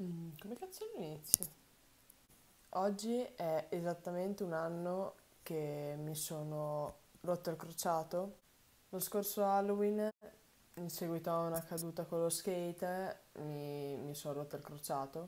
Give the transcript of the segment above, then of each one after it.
Come cazzo lo inizio? Oggi è esattamente un anno che mi sono rotto il crociato. Lo scorso Halloween, in seguito a una caduta con lo skate, mi sono rotto il crociato.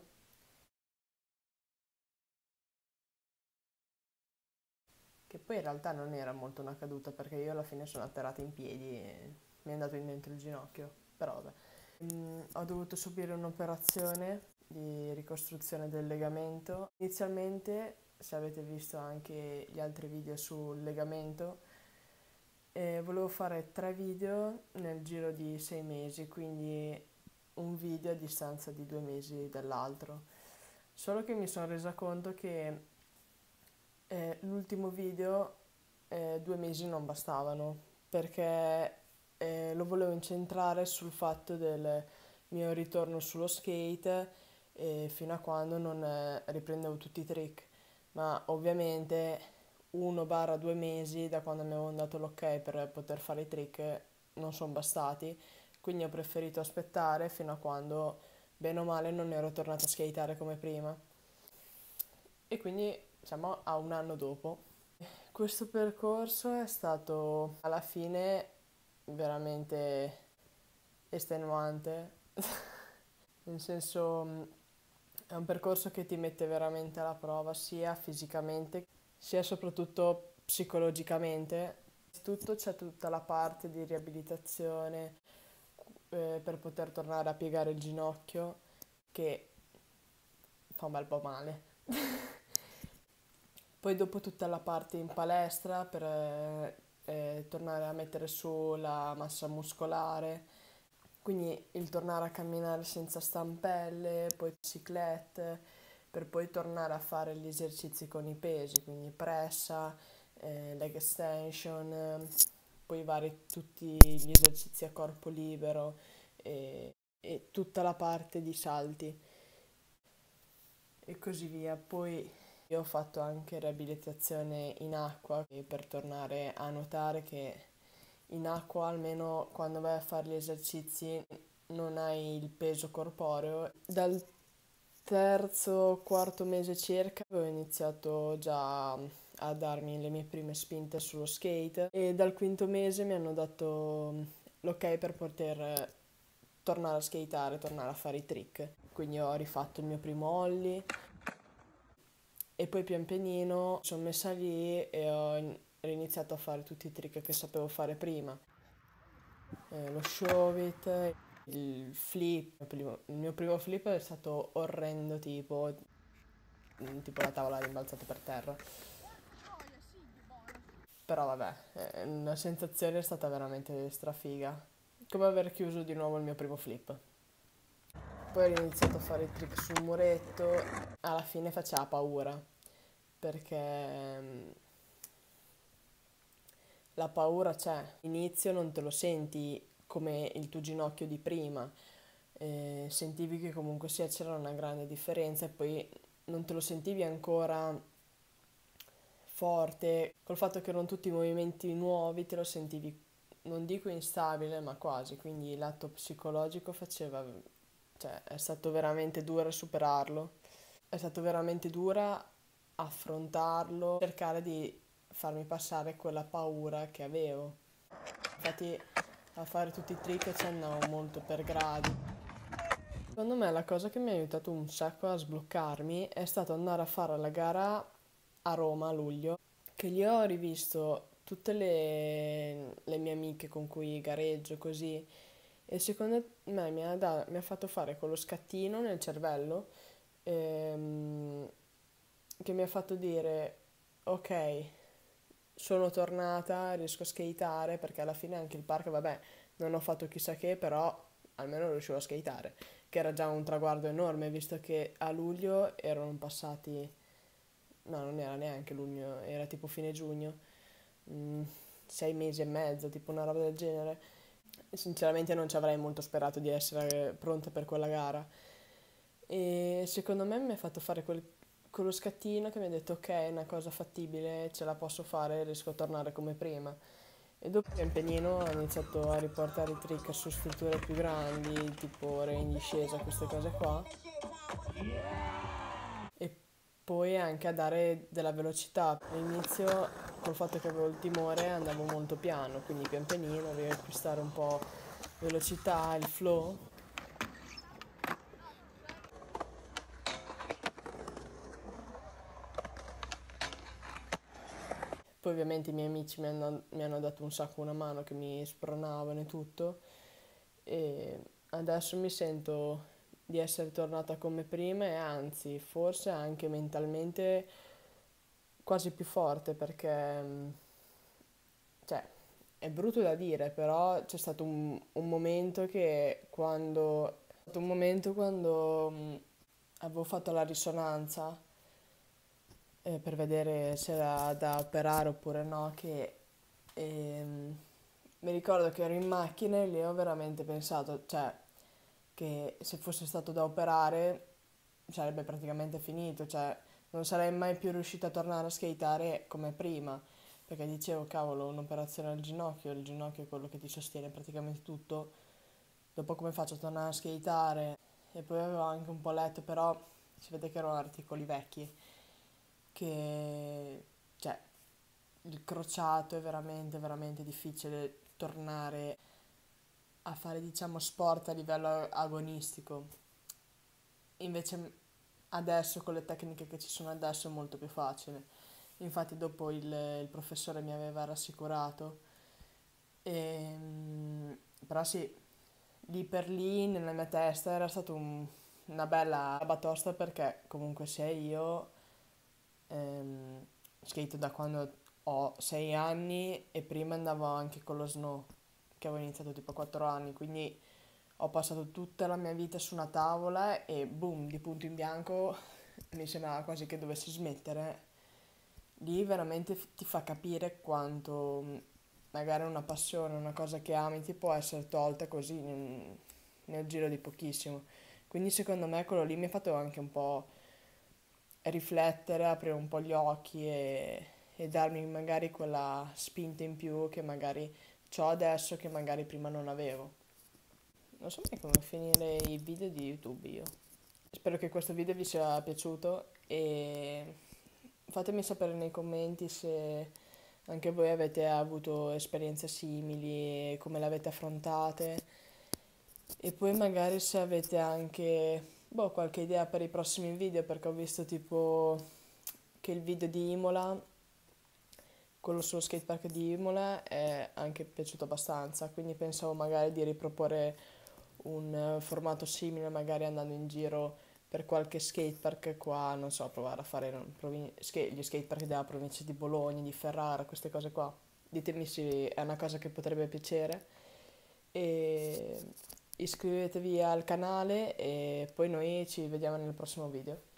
Che poi in realtà non era molto una caduta perché io alla fine sono atterrata in piedi e mi è andato in dentro il ginocchio. Però vabbè. Ho dovuto subire un'operazione di ricostruzione del legamento. Inizialmente, se avete visto anche gli altri video sul legamento, volevo fare 3 video nel giro di 6 mesi, quindi un video a distanza di 2 mesi dall'altro. Solo che mi sono resa conto che l'ultimo video 2 mesi non bastavano perché lo volevo incentrare sul fatto del mio ritorno sullo skate fino a quando non riprendevo tutti i trick. Ma ovviamente 1-2 mesi da quando mi avevo dato l'ok per poter fare i trick non sono bastati, quindi ho preferito aspettare fino a quando bene o male non ero tornata a skateare come prima. E quindi siamo a un anno dopo. Questo percorso è stato alla fine veramente estenuante, nel senso è un percorso che ti mette veramente alla prova sia fisicamente sia soprattutto psicologicamente. Innanzitutto c'è tutta la parte di riabilitazione per poter tornare a piegare il ginocchio che fa un bel po' male. Poi dopo tutta la parte in palestra per tornare a mettere su la massa muscolare, quindi il tornare a camminare senza stampelle, poi ciclette, per poi tornare a fare gli esercizi con i pesi, quindi pressa, leg extension, poi tutti gli esercizi a corpo libero e tutta la parte di salti e così via. Poi io ho fatto anche riabilitazione in acqua per tornare a nuotare, che in acqua almeno quando vai a fare gli esercizi non hai il peso corporeo. Dal terzo, quarto mese circa avevo iniziato già a darmi le mie prime spinte sullo skate e dal quinto mese mi hanno dato l'ok per poter tornare a skateare, tornare a fare i trick. Quindi ho rifatto il mio primo ollie e poi pian pianino sono messa lì e ho riniziato a fare tutti i trick che sapevo fare prima. Lo shove-it, il flip. Il mio primo flip è stato orrendo, tipo la tavola rimbalzata per terra. Però vabbè, la sensazione è stata veramente strafiga. Come aver chiuso di nuovo il mio primo flip. Poi ho iniziato a fare il trick sul muretto, alla fine faceva paura, perché la paura c'è. All'inizio non te lo senti come il tuo ginocchio di prima, sentivi che comunque sia c'era una grande differenza e poi non te lo sentivi ancora forte, col fatto che erano tutti movimenti nuovi, te lo sentivi, non dico instabile, ma quasi, quindi il lato psicologico cioè è stato veramente duro superarlo, è stato veramente dura affrontarlo, cercare di farmi passare quella paura che avevo. Infatti a fare tutti i trick ci andavo molto per gradi. Secondo me la cosa che mi ha aiutato un sacco a sbloccarmi è stato andare a fare la gara a Roma a luglio, che lì ho rivisto tutte le mie amiche con cui gareggio così e secondo me mi ha fatto fare quello scattino nel cervello ehm, che mi ha fatto dire ok, sono tornata, riesco a skateare perché alla fine anche il park, vabbè, non ho fatto chissà che, però almeno riuscivo a skateare, che era già un traguardo enorme visto che a luglio erano passati, no, non era neanche luglio, era tipo fine giugno, mm, 6 mesi e mezzo, tipo una roba del genere. Sinceramente non ci avrei molto sperato di essere pronta per quella gara. E secondo me mi ha fatto fare quello scattino che mi ha detto ok, è una cosa fattibile, ce la posso fare, riesco a tornare come prima. E dopo pian pianino ho iniziato a riportare i trick su strutture più grandi, tipo re in discesa, queste cose qua. E poi anche a dare della velocità. All'inizio, col fatto che avevo il timore, andavo molto piano, quindi pian pianino avevo acquistare un po' velocità, il flow. Poi ovviamente i miei amici mi hanno dato un sacco una mano, che mi spronavano e tutto, e adesso mi sento di essere tornata come prima e anzi, forse anche mentalmente quasi più forte perché, cioè, è brutto da dire, però c'è stato un momento che quando avevo fatto la risonanza per vedere se era da operare oppure no, che mi ricordo che ero in macchina e lì ho veramente pensato, cioè, che se fosse stato da operare sarebbe praticamente finito, cioè non sarei mai più riuscita a tornare a skateare come prima, perché dicevo, cavolo, un'operazione al ginocchio, il ginocchio è quello che ti sostiene praticamente tutto, dopo come faccio a tornare a skateare? E poi avevo anche un po' letto, però si vede che erano articoli vecchi, che, cioè, il crociato è veramente, veramente difficile tornare a fare, diciamo, sport a livello agonistico. Invece adesso, con le tecniche che ci sono adesso, è molto più facile. Infatti dopo il professore mi aveva rassicurato, però sì, lì per lì nella mia testa era stata una bella batosta perché comunque sia io ehm, skate da quando ho 6 anni e prima andavo anche con lo snow, che avevo iniziato tipo a 4 anni, quindi ho passato tutta la mia vita su una tavola e boom, di punto in bianco mi sembrava quasi che dovessi smettere. Lì veramente ti fa capire quanto magari una passione, una cosa che ami ti può essere tolta così nel giro di pochissimo. Quindi secondo me quello lì mi ha fatto anche un po' riflettere, aprire un po' gli occhi e darmi magari quella spinta in più che magari ho adesso che magari prima non avevo. Non so mai come finire i video di YouTube io. Spero che questo video vi sia piaciuto e fatemi sapere nei commenti se anche voi avete avuto esperienze simili e come le avete affrontate. E poi magari se avete anche qualche idea per i prossimi video, perché ho visto tipo che il video di Imola, quello sullo skatepark di Imola, è anche piaciuto abbastanza, quindi pensavo magari di riproporre un formato simile, magari andando in giro per qualche skatepark qua, non so, provare a fare gli skatepark della provincia di Bologna, di Ferrara, queste cose qua. Ditemi se è una cosa che potrebbe piacere e iscrivetevi al canale e poi noi ci vediamo nel prossimo video.